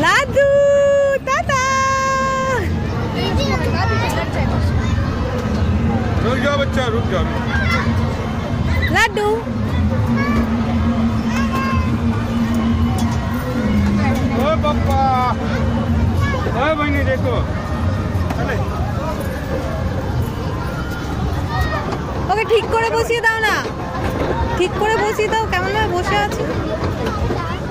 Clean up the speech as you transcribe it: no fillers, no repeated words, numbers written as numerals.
लाडू टाटा। रुक जाओ बच्चा, रुक जाओ। लाडू ओ पापा, ओ बहनी देखो। चले ওকে ঠিক করে বসিয়ে দাও না, ঠিক করে বসিয়ে দাও, কেমন ভাবে বসে আছে।